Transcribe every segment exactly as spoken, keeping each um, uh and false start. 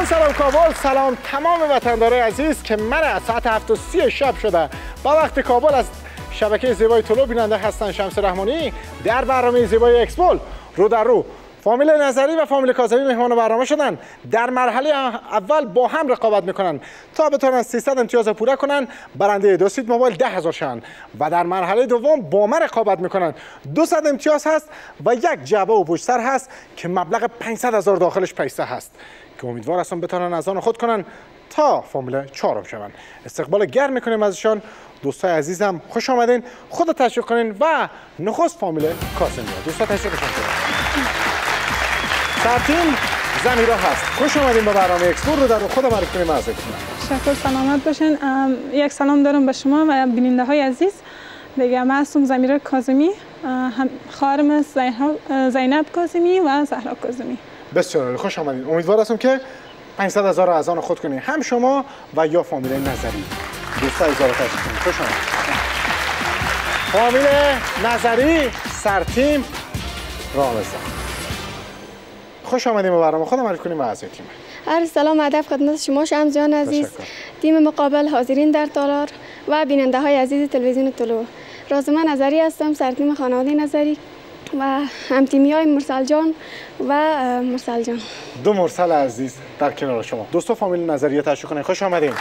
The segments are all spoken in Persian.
سلام سلام کابل، سلام تمام وطندارای عزیز که من ساعت هفت و سی شب شده با وقت کابل از شبکه زیبای طلوع بیننده هستن شمس رحمانی در برنامه زیبای اکسپول رو در رو. فامیل نظری و فامیل کاظمی مهمان برنامه شدن. در مرحله اول با هم رقابت میکنن تا بتونن سیصد امتیاز پوره کنن، برنده دو سیت موبایل ده هزار شن. و در مرحله دوم با من رقابت میکنن، دویست امتیاز هست و یک جعبه و پشت سر هست که مبلغ پانصد هزار داخلش پیسه هست که امیدوار هستم بتونن از آن خود کنن تا فامیل چهارم شون. استقبال گرم میکنیم ازشان. دوستای عزیزم خوش آمدین، خود تشویق کنین و نخست فامیل کاظمی. دوستا تشویقشون کنین. سرتیم زمیرا هست. خوش آمدین به برنامه اکسپور رو در خود معرفی کنیم ازتون. شکر، سلامت باشین. یک سلام دارم به شما و بیننده های عزیز. دیگه من هستم زمیرا کاظمی، خواهرم زینب کاظمی و زهرا کاظمی. بسیار خوش آمدین. امیدوار هستم که پانصد هزار از آن خود کنین، هم شما و یا فامیل نظری. دوستا اجازه کنید. خوش آمدید. فامیل نظری سرتیم رامزان. خوش آمدیم به برنامه خودم معرفی کنیم از تیم. هر سلام ادب خدمت شما شمس جان عزیز، تیم مقابل حاضرین در تالار و بیننده های عزیز تلویزیون طلوع. رازمان نظری هستم، سرتیم خانواده نظری و همتیمی های مرسل جان و مرسل جان. دو مرسل عزیز در کنار شما. دوستو فامیل نظری تشریف کنید. خوش آمدین.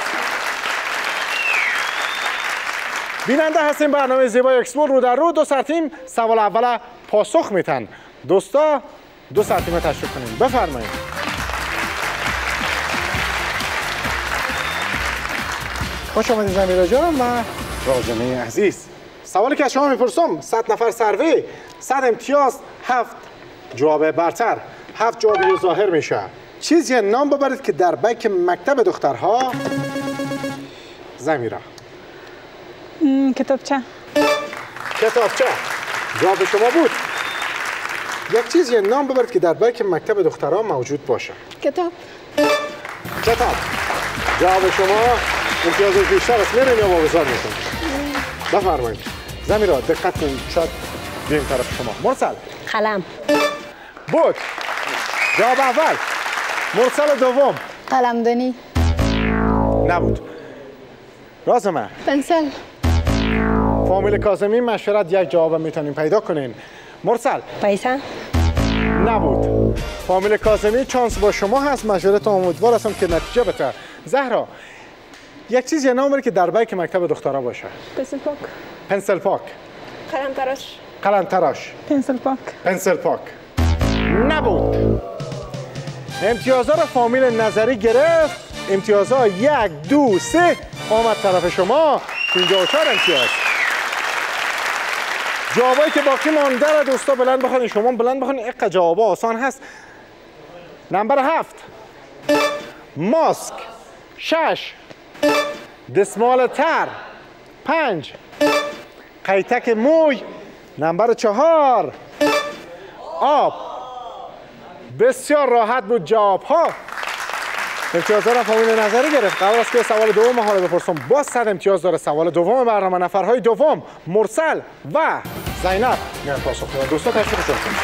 بیننده هستیم برنامه زیبای اکسپور رو در رو. دو سرتیم سوال اول پاسخ میتن. دوستا دو سرتیم تشریف کنیم. بفرمایید. خوش آمدید زمیرا جان و راجمه عزیز. سوالی که از شما میپرسم، صد نفر سروی، صد امتیاز، هفت جواب برتر، هفت جوابی ظاهر میشه. چیزی نام ببرید که در بیک مکتب دخترها. زمیرا. کتابچه. کتابچه جواب شما بود. یک چیزی نام ببرید که در بیک مکتب دخترها موجود باشه. کتاب. کتاب جواب شما. امتیازش بیشتر است. میرین یا واگذار میکنید؟ بفرمایید. زمیرا دقت کنید، شاید بیایم طرف شما. مرسل. قلم. بود. جواب اول. مرسل دوم. قلمدانی. نبود. رازمه. پنسل. فامیل کاظمی مشورت یک جواب میتونیم پیدا کنین. مرسل. پیسه. نبود. فامیل کاظمی چانس با شما هست. مشورت امیدوار هستم که نتیجه بده. زهرا یک چیز یا نام که در بیک مکتب دخترها باشه. پنسل پاک. پنسل پاک. قلم تراش. قلم تراش. پنسل پاک. پنسل پاک. نبود. امتیازها رو فامیل نظری گرفت. امتیازها یک دو سه آمد طرف شما. پنجاه و چهار امتیاز. جوابایی که باقی مانده را دوستا بلند بخونین، شما بلند بخونین. اقا جوابا آسان هست. نمبر هفت ماسک. شش دستمال تر. پنج قیتک موی. نمبر چهار آب. بسیار راحت بود جواب ها. امتیازها را فامیل نظری گرفت. قبل از که سوال دوم حالا بپرسم، باز صد امتیاز داره سوال دوم برنامه. نفرهای دوم مرسل و زینب میان پاسخ بدن. دوستا تشریف کنید.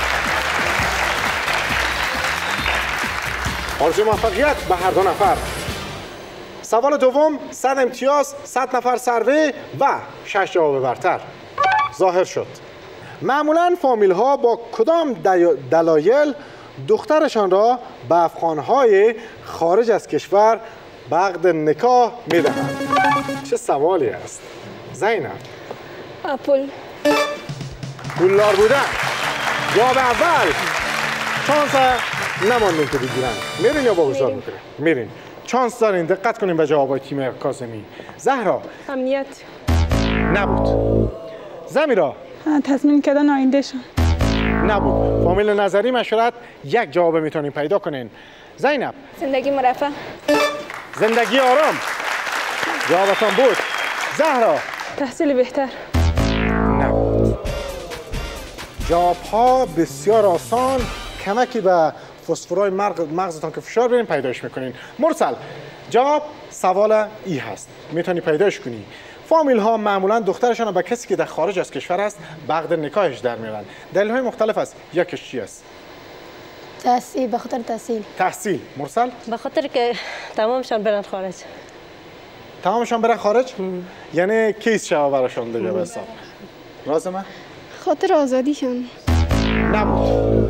آرزوی موفقیت به هر دو نفر. سوال دوم صد امتیاز، صد نفر سروی و شش جواب برتر ظاهر شد. معمولا فامیل ها با کدام دلایل دخترشان را به افغانهای خارج از کشور به عقد نکاح میدهند؟ چه سوالی است؟ زینب. پول. پولدار بودن. جواب اول. چانس نماندین که بگیرن. میرین یا واگذار میکنین؟ میرین. چانس دارین. دقت کنین به جوابای تیم کاظمی. زهرا. امنیت. نبود. زمیرا. تضمین کردن آیندهشان. نبود. فامیل نظری مشورت یک جواب میتونین پیدا کنین. زینب. زندگی مرفه. زندگی آرام. جوابتان بود. زهرا. تحصیل بهتر. نبود. جواب ها بسیار آسان. کمکی به فسفرهای مغزتان که فشار برین پیداش میکنین. مرسل جواب سوال ای هست. میتونی پیداش کنی. فامیل ها معمولا دخترشان به کسی که در خارج از کشور است به عقد نکاحش در میارن. دلیل های مختلف است. یکیش چی است؟ تحصیل، به خاطر تحصیل. تحصیل. مرسل؟ به خاطر که تمامشان برن خارج. تمامشان برن خارج؟ یعنی کیس شما براشون دیگه به حساب. رازمه؟ خاطر آزادیشان. نبود.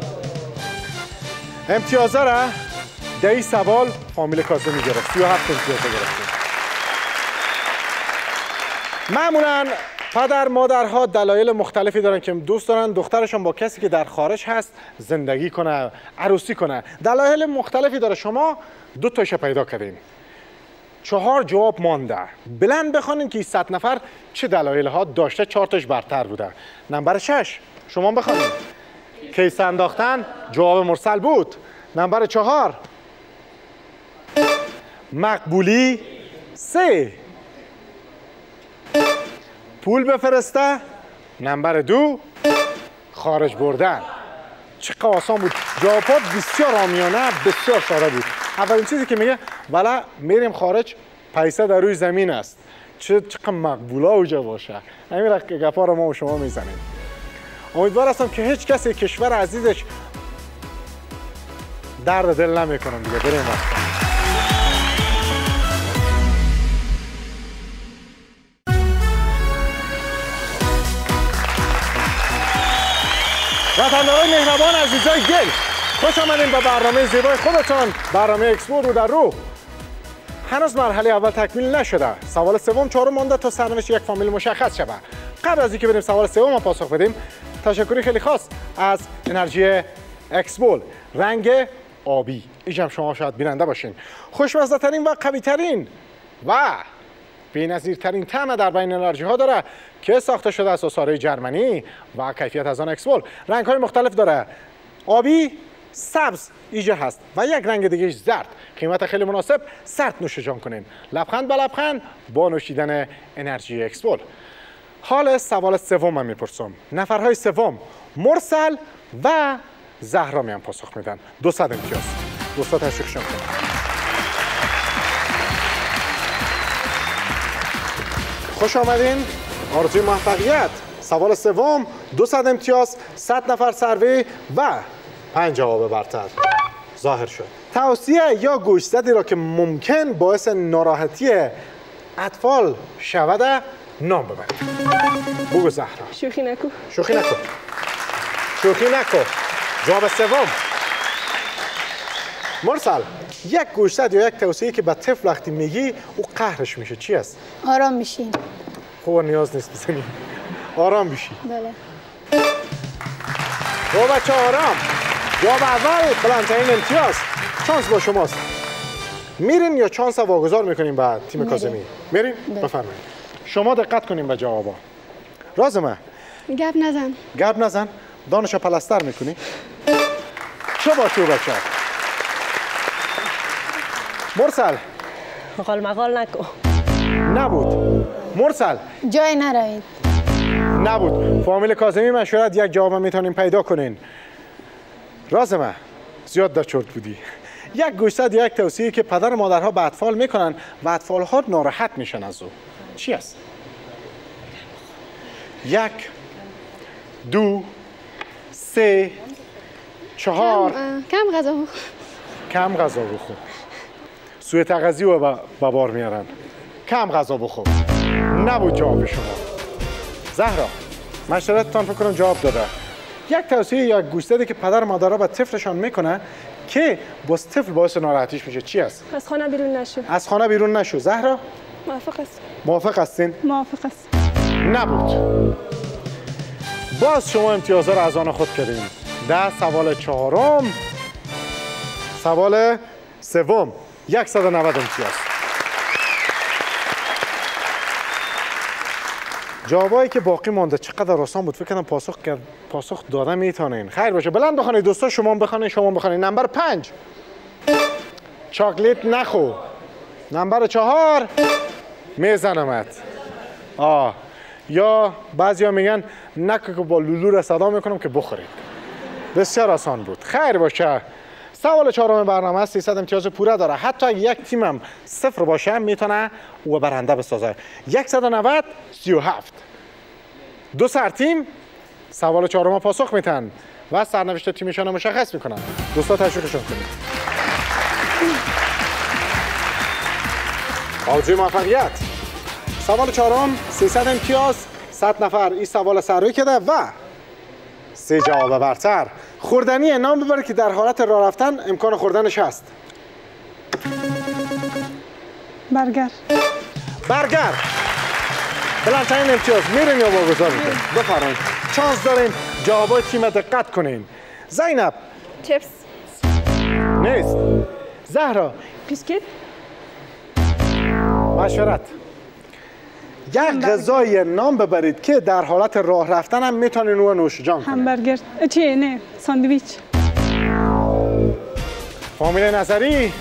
امتیازا را در این سوال فامیل کاظمی گرفت. سی و هفت امتیاز گرفت. معمولاً پدر مادرها دلایل مختلفی دارن که دوست دارن دخترشون با کسی که در خارج هست زندگی کنه، عروسی کنه. دلایل مختلفی داره. شما دو تاشو پیدا کردین. چهار جواب مانده. بلند بخونین که صد نفر چه دلایل ها داشته، چهار تاش برتر بوده. نمبر شش شما بخونین. کیسه انداختن جواب مرسل بود. نمبر چهار مقبولی. سه پول بفرسته. نمبر دو خارج بردن. چقدر آسان بود. جوابات بسیار عامیانه، بسیار ساده بود. اولین چیزی که میگه والا میریم خارج، پیسه در روی زمین است. چه چقدر مقبوله اوجا باشه. همین را که گپا رو ما و شما میزنیم. امیدوار هستم که هیچ کسی کشور عزیزش درد دل نمیکنم دیگه. بریم وقت. وطندارای مهربان عزیزای گل، خوش آمدین به برنامه زیبای خودتان، برنامه اکسپو رو در رو. هنوز مرحله اول تکمیل نشده. سوال سوم چهارم مانده تا سرنوشت یک فامیل مشخص شود. قبل از اینکه بریم سوال سوم پاسخ بدیم، تشکری خیلی خاص از انرژی اکسپول رنگ آبی. اینجا شما شاید بیننده باشین. خوشمزه ترین و قوی ترین و بی‌نظیرترین طعم در بین انرژی ها داره که ساخته شده از اساسهای جرمنی و کیفیت از آن اکسپول. رنگ های مختلف داره. آبی، سبز ایجا هست و یک رنگ دیگه زرد. قیمت خیلی مناسب. سرد نوش جان کنین. لبخند به لبخند با نوشیدن انرژی اکسپول. حال سوال سوم من میپرسم. نفرهای سوم مرسل و زهرا میان پاسخ میدن. دوصد امتیاز. دوستا تشویقشون کنن. خوش آمدین. آرزوی موفقیت. سوال سوم دوصد امتیاز، صد نفر سروی و پنج جواب برتر ظاهر شد. توصیه یا گوشزدی را که ممکن باعث ناراحتی اطفال شود نام ببرید. بگو زهرا. شوخی نکو. شوخی نکو. شوخی نکو. جواب سوم. مرسل، یک گوشزد یا یک توصیه که به طفل وقتی میگی او قهرش میشه چی است؟ آرام میشین. خوب نیاز نیست بزنی. آرام بشی. بله. با بچه آرام. جواب اول بلندترین امتیاز. چانس با شماست. میرین یا چانس واگذار میکنیم به تیم کاظمی؟ میرین؟ بفرمایید. شما دقت کنیم به جوابا. رازمه. گپ نزن. گپ نزن. دانشو پلستر میکنی؟ چه با تو بچه؟ مرسل. مقال مقال نکو. نبود. مرسل. جای نروید. نبود. فامیل کاظمی مشورت یک جواب میتونیم پیدا کنین. رازمه زیاد در چرت بودی. یک گوشزد یا یک توصیه که پدر و مادرها به اطفال میکنن و اطفال ها ناراحت میشن از او چی است؟ یک، دو، سه، چهار. کم, کم غذا بخور. کم غذا بخور. سوء تغذیه رو به بار میارن. کم غذا بخور. نبود جواب شما. زهرا مشورتتان فکر کنم جواب داده. یک توصیه یا گوشزدی که پدر و مادرها به طفلشان میکنه که باز طفل باعث ناراحتیش میشه چی است؟ از خانه بیرون نشو. از خانه بیرون نشو. زهرا موافق است. موافق هستین؟ موافق است. نبود. باز شما امتیازها رو از آن خود کردین. ده سوال چهارم، سوال سوم، صد و نود امتیاز. جوابایی که باقی مونده چقدر آسان بود. فکر کنم پاسخ کرد پاسخ دادن میتونین. خیر باشه. بلند بخونید دوستا. شما بخونید شما بخونید. نمبر پنج چاکلیت نخو. نمبر چهار میزنمت. آه یا بعضیا میگن نکو که با لولو را صدا میکنم که بخورید. بسیار آسان بود. خیر باشه. سوال چهارم برنامه است. سیصد امتیاز پوره داره. حتی اگه یک تیمم صفر باشه میتونه او برنده بسازه. صد و نود سی و هفت. دو سر تیم سوال چهارم پاسخ میتن و سرنوشت تیمشان رو مشخص میکنن. دوستا تشویقشون کنید. آرزوی موفقیت. سوال چهارم سیصد امتیاز، صد نفر این سوال سروی کرده و سه جواب برتر. خوردنی نام ببرید که در حالت راه رفتن امکان خوردنش هست. برگر. برگر. بلندترین امتیاز میرین یا واگذار میکنین؟ بفرمایید. چانس دارین جوابای تیم دقت کنین. زینب. چپس. نیست. زهرا. بیسکیت. مشورت. یک غذای نام ببرید که در حالت راه رفتن هم میتونین رو نوش جان کنین. همبرگر. چی نه ساندویچ. فامیل نظری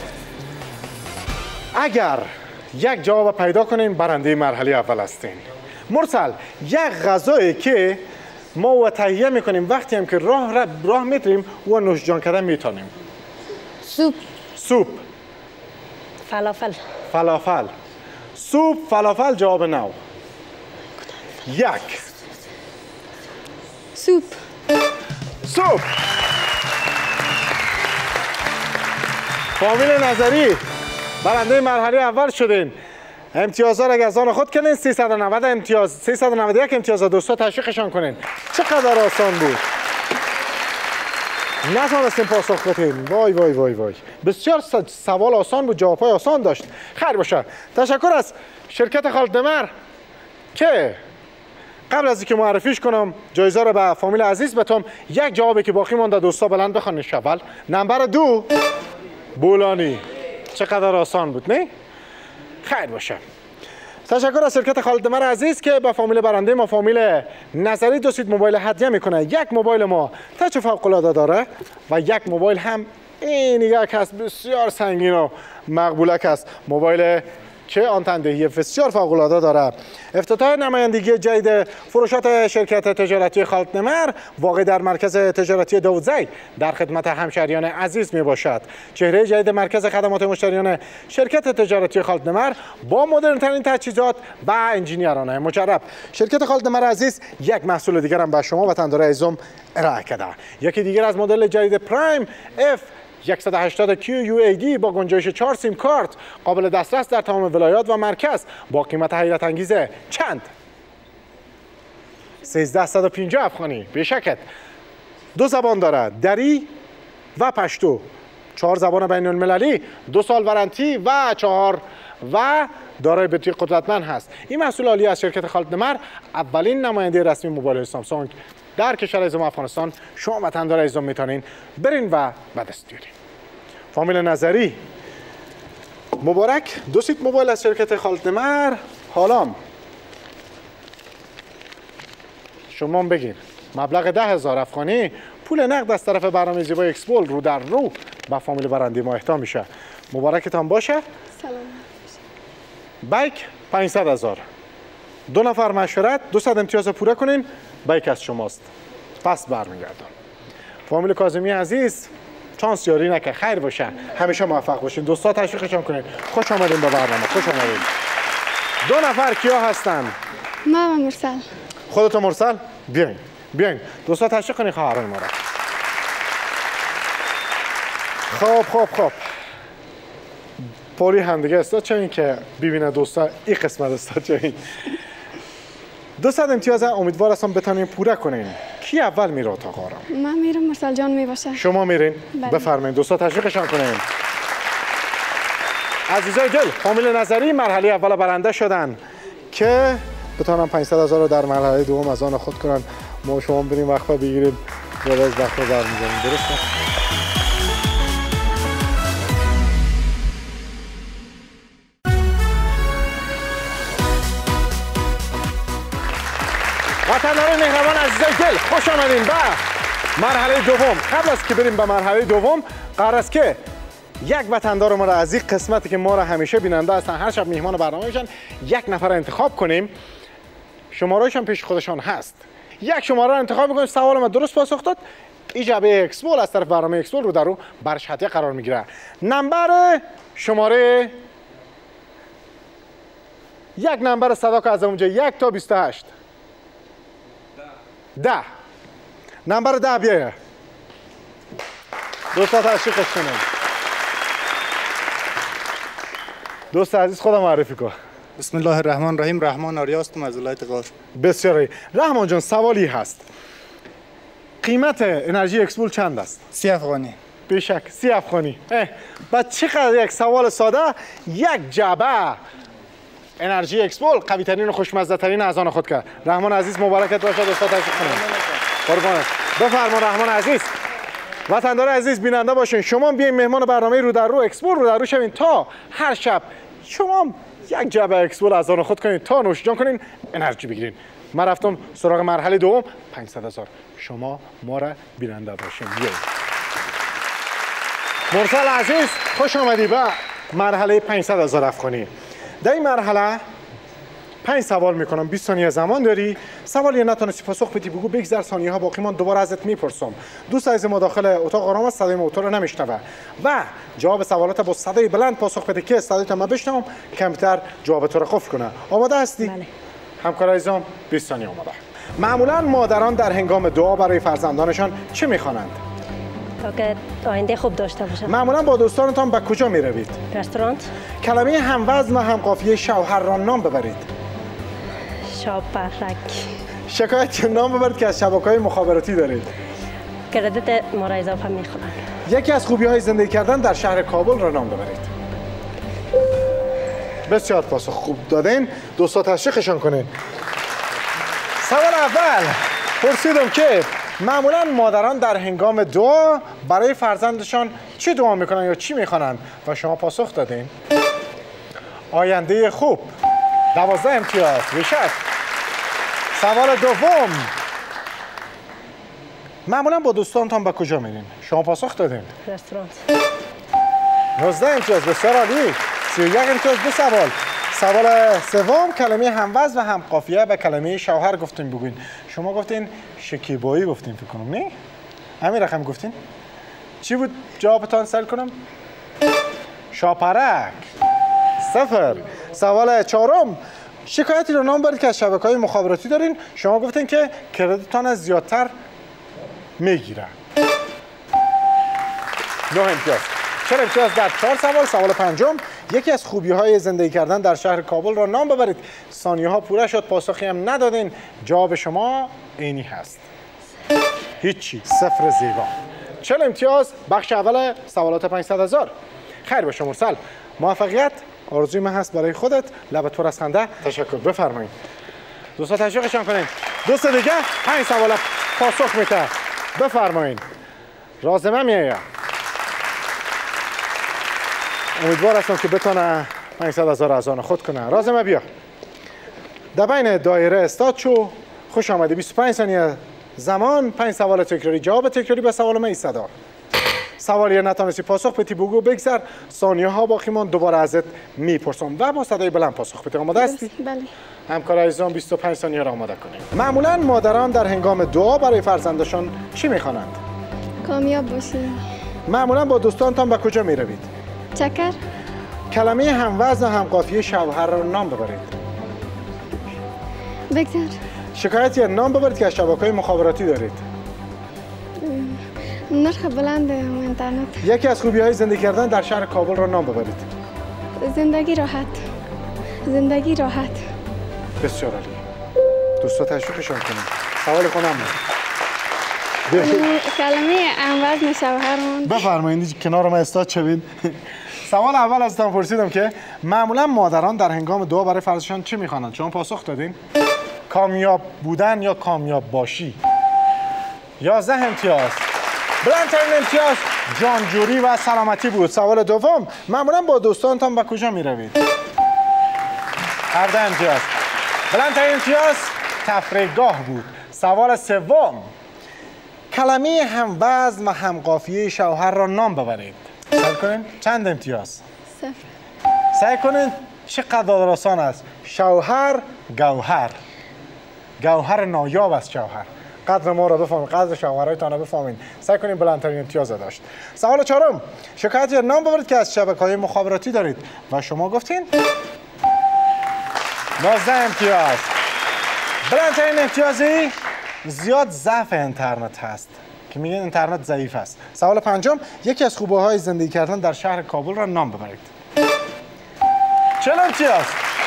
اگر یک جواب پیدا کنین برنده مرحله اول هستین. مرسل یک غذایی که ما و تهیه میکنیم وقتی هم که راه راه میتونیم و نوش جان کردن میتونیم. سوپ. سوپ. فلافل. فلافل. سوپ فلافل جواب نو. یک. سوپ. سوپ. فامیل نظری برنده مرحله اول شدین. امتیازها را از آن خود کنین. سیصد و نود امتیاز، سیصد و نود و یک امتیاز دوستا تشویقشان کنین. چقدر آسان بود. نتونستیم پاسخ بدیم. وای وای وای وای. بسیار سوال آسان بود، جوابهای آسان داشت. خیر باشه. تشکر از شرکت خالدمر که قبل از اینکه معرفیش کنم جایزه را به فامیل عزیز بتم، یک جوابی که باقی مونده دوستا بلند بخوانید. اول نمبر دو بولانی. چقدر آسان بود نه؟ خیر باشه. تشکر از شرکت خالدمر عزیز که به فامیل برنده ما فامیل نظری دو سیت موبایل هدیه میکنه. یک موبایل ما تچ فوق العاده داره و یک موبایل هم این یک هست بسیار سنگین و مقبولک است. موبایل که آن تندهی بسیار فوق العاده داره. افتتاح نمایندگی جدید فروشات شرکت تجارتی خالدمر واقع در مرکز تجارتی داوودزی در خدمت همشهریان عزیز می باشد. چهره جدید مرکز خدمات مشتریان شرکت تجارتی خالدمر با مدرن ترین تجهیزات و انجینیران مجرب. شرکت خالدمر عزیز یک محصول دیگر هم به شما وطندار عزیزم ارائه کرده. یکی دیگر از مدل جدید پرایم اف صد و هشتاد کیو یو ای دی با گنجایش چهار سیم کارت قابل دسترس در تمام ولایات و مرکز با قیمت حیرت انگیز چند؟ سیزده صد و پنجاه افغانی. بشکت دو زبان داره، دری و پشتو. چهار زبان بین المللی، دو سال وارنتی و چهار و دارای بطری قدرتمند هست. این محصول عالی از شرکت خالدمر اولین نماینده رسمی موبایل سامسونگ در کشور عزیزم افغانستان. شما وطندار عزیزم میتونین برین و به دست بیارین. فامیل نظری مبارک، دو سیت موبایل از شرکت خالدمر. حالا شما بگین مبلغ ده هزار افغانی پول نقد از طرف برنامه زیبای اکسپول رو در رو به فامیل برنده ما اهدا میشه. مبارکتان باشه. سلام. بایک پانصد هزار. دو نفر مشورت، دوصد امتیاز پوره کنین. بایک از شماست. پس برمیگردم. فامیل کاظمی عزیز چانس یاری نکه. خیر باشه. همیشه موفق باشین. دوستا تشویقشون کنین. خوش آمدین به برنامه. خوش آمدین. دو نفر کیا هستن؟ ما و مرسل. خودت و مرسل؟ بیاین. بیاین. دوستا تشویق کنین خواهران ما را. خوب خوب خوب. پوری هم دیگه استاد چه این که ببینه دوستا این قسمت استاد چه این. دوصد امتیاز امیدوار هستم بتونین پوره کنین. کی اول میره اتاق آرام؟ من میرم، مرسل جان میباشه. شما میرین؟ بله. بفرمایید دوستا تشویقشان کنین. عزیزای دل، فامیل نظری مرحله اول برنده شدن که بتونن پانصد هزار رو در مرحله دوم از آن خود کنن. ما شما بریم وقفه بگیریم و از وقفه برمیگردیم. درسته؟ وطنان مهربان عزیزای دل، خوش آمدین به مرحله دوم. قبل از که بریم به مرحله دوم قرار است که یک وطندار ما را از این قسمتی که ما را همیشه بیننده هستن، هر شب میهمان برنامه میشن، یک نفر انتخاب کنیم. شماره‌اش هم پیش خودشان هست. یک شماره را انتخاب میکنیم. سوال ما درست پاسخ داد، این جعبه اکسپول از طرف برنامه اکسپول رو در رو برش هدیه قرار میگیره. نمبر شماره یک نمبر صدا که از اونجا یک تا بیست و هشت. ده. نمبر ده بیایه. دوستا تشویقش کنید. دوست عزیز خودم معرفی کن. بسم الله الرحمن الرحیم. رحمان آریا هستم از ولایت قار. بسیاری. رحمان جان سوالی هست. قیمت انرژی اکسپول چند است؟ سی افغانی. بیشک سی افغانی. با چقدر یک سوال ساده یک جعبه انرژی اکسپول قوی ترین و خوشمزه ترین از آن خود کرد. رحمان عزیز مبارکت باشد. دوستا تشریف کنید. قربانت. بفرما رحمان عزیز. وطندار عزیز بیننده باشین، شما بیاین مهمان برنامه رو در رو اکسپول رو در رو شوین تا هر شب شما یک جعبه اکسپول از آن خود کنین تا نوش جان کنین انرژی بگیرین. من رفتم سراغ مرحله دوم پانصد هزار. شما ما را بیننده باشین. بیاین. مرسل عزیز خوش آمدی به مرحله پانصد هزار افغانی. در این مرحله پنج سوال میکنم. بیست ثانیه زمان داری. سوالی نتونستی پاسخ بدی بگو بگذر، ثانیه ها باقی مان دوباره ازت میپرسم. دوست عزیز ما داخل اتاق آرام است، صدای موتور رو نمیشنوه و جواب سوالات با صدای بلند پاسخ بده که صدایت ما بشنوم، کامپیوتر جواب تو رو قفل کنه. آماده هستی؟ بله. همکار عزیزم بیست ثانیه آماده. معمولا مادران در هنگام دعا برای فرزندانشان چه میخوانند؟ تا که آینده خوب داشته باشم. معمولا با دوستانتان به کجا میروید؟ رستوران. کلمه هموزن و همقافیه شوهر را نام ببرید. شاپرک. شکایت نام ببرید که از شبکه‌های مخابراتی دارید. کردیت ما را اضافه میخورن. یکی از خوبی‌های زندگی کردن در شهر کابل را نام ببرید. بسیار پاسخ خوب دادین. دوستا تشویقشان کنین. سوال اول پرسیدم که معمولا مادران در هنگام دعا برای فرزندشان چی دعا میکنن یا چی میخوانند و شما پاسخ دادین. آینده خوب. دوازده امتیاز. بیشک. سوال دوم معمولا با دوستانتان به کجا میرین؟ شما پاسخ دادین. رستوران. نوزده امتیاز. بسیار عالی. سی و یک امتیاز. دو سوال. سوال سوم کلمه هموزن و همقافیه و کلمه شوهر گفتین بگوین. شما گفتین شکیبایی گفتین فکر کنم، نه؟ همین رقم گفتین؟ چی بود جوابتان سل کنم؟ شاپرک. صفر. سوال چهارم شکایتی رو نام برید که از شبکه‌های مخابراتی دارین. شما گفتین که کردیتتان از زیادتر میگیرن. نه امتیاز. چهار امتیاز در چهار سوال. سوال پنجم یکی از خوبی‌های زندگی کردن در شهر کابل را نام ببرید. ثانیه ها پوره شد، پاسخی هم ندادین. جواب شما اینی هست. هیچی. صفر زیبا. چهل امتیاز. بخش اول سوالات پانصد هزار. خیر باشه مرسل. موفقیت آرزوی من هست برای خودت. لبت پر از خنده. تشکر. بفرمایید. دوستا تشویقشان کنین. دوست دیگه پنج سوال پاسخ میده. بفرمایید. رازمه میایه. امیدوار هستم که بتونه پانصد هزار از آن خود کنه. رازمه بیا. در بین دایره استاد شو. خوش آمدی. بیست و پنج ثانیه زمان. پنج سوال تکراری. جواب تکراری به سوال من ایستاده. سوالی نتونستی پاسخ بدی بگو بگذر. ثانیه ها باقی مان دوباره ازت میپرسم و با صدای بلند پاسخ بده. آماده هستی؟ بله. همکار عزیزان بیست و پنج ثانیه را آماده کنیم. معمولا مادران در هنگام دعا برای فرزندشان چی میخوانند؟ کامیاب باشی. معمولا با دوستانتان به کجا میروید؟ چکر. کلمه هموزن و همقافیه شوهر را نام ببرید. بگذر. شکایتی نام ببرید که از شبکه‌های مخابراتی دارید. نرخ بلند اینترنت. یکی از خوبی‌های زندگی کردن در شهر کابل را نام ببرید. زندگی راحت. زندگی راحت. بسیار عالی. دوستا تشویقشان کنید. سوال خودم کلمه هموزن شوهرمون. بفرمایید کنار من استاد شوید. سوال اول ازتان پرسیدم که معمولا مادران در هنگام دعا برای فرزندشان چی میخوانند؟ شما پاسخ دادین؟ کامیاب بودن یا کامیاب باشی. یازده امتیاز. بلندترین امتیاز جانجوری و سلامتی بود. سوال دوم معمولا با دوستانتان به کجا میروید؟ هفده امتیاز. بلندترین امتیاز تفریحگاه بود. سوال سوم کلمه هموزن و همقافیه شوهر را نام ببرید. سعی کنین چند امتیاز؟ صفر. سعی کنین چقدر آسان است. شوهر گوهر. گوهر نایاب است شوهر. قدر ما را بفهمید، قدر شوهرایتان را بفهمید. سعی کنین بلندترین امتیاز داشت. سوال چهارم شکایتی نام ببرید که از شبکه‌های مخابراتی دارید و شما گفتین نوزده امتیاز. بلندترین امتیازی زیاد ضعف اینترنت هست که میگن اینترنت ضعیف است. سوال پنجم، یکی از خوبه های زندگی کردن در شهر کابل را نام ببرید. چه امتیاز؟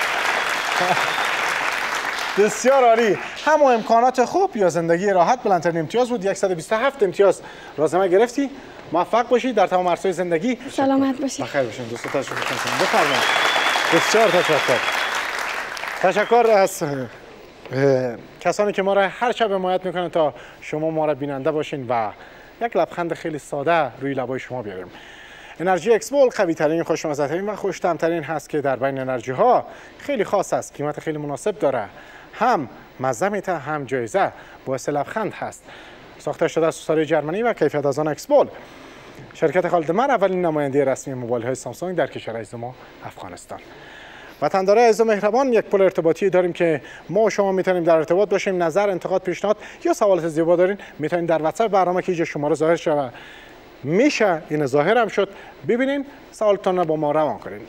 بسیار عالی. هم امکانات خوب یا زندگی راحت بلندترین امتیاز بود. صد و بیست و هفت امتیاز رازمه گرفتی. موفق باشید در تمام عرصه‌های زندگی. سلامت باشید. بخیر باشید. دوستان تشکر می‌کنم. بفرمایید. بسیار تشکر. تشکر از کسانی که ما را هر شب حمایت میکنن تا شما ما را بیننده باشین و یک لبخند خیلی ساده روی لبای شما بیاریم. انرژی اکسپول قوی ترین، خوشمزه ترین و خوش‌طعم ترین هست که در بین انرژی ها خیلی خاص است. قیمت خیلی مناسب داره. هم مزه میته هم جایزه. باعث لبخند هست. ساخته شده از سوساری جرمنی و کیفیت از آن اکسپول. شرکت خالدمر اولین نماینده رسمی موبایل های سامسونگ در کشور عزیز ما افغانستان. وطندارای عزیز و مهربان، یک پل ارتباطی داریم که ما و شما میتونیم در ارتباط باشیم. نظر، انتقاد، پیشنهاد یا سوالات زیبا دارین میتونین در واتساپ برنامه که اینجا شماره ظاهر شده میشه، این ظاهر هم شد، ببینین سوالتون رو با ما روان کنین.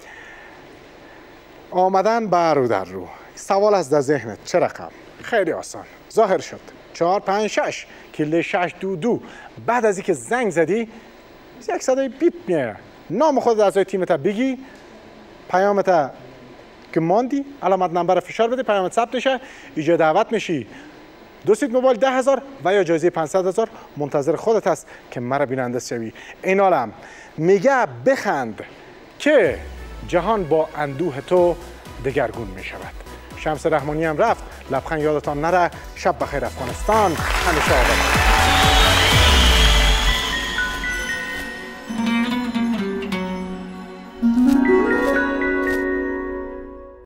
آمدن بر رو در رو. سوال از در ذهنت چه رقم؟ خیلی آسان. ظاهر شد. چهار پنج شش کله شش دو دو. بعد از اینکه زنگ زدی یک صدای بیپ میاد. نام خودت از تیمت بگی، پیامت که ماندی، علامت نمبر فشار بده، پیامت ثبت بشه، اینجا دعوت میشی. دو سیت موبایل ده هزار و یا جایزه پانصد هزار منتظر خودت است که مرا بیننده شوی. این عالم میگه بخند که جهان با اندوه تو دگرگون می شود. شمس رحمانی هم رفت. لبخند یادتان نره. شب بخیر افغانستان. همیشه آباد.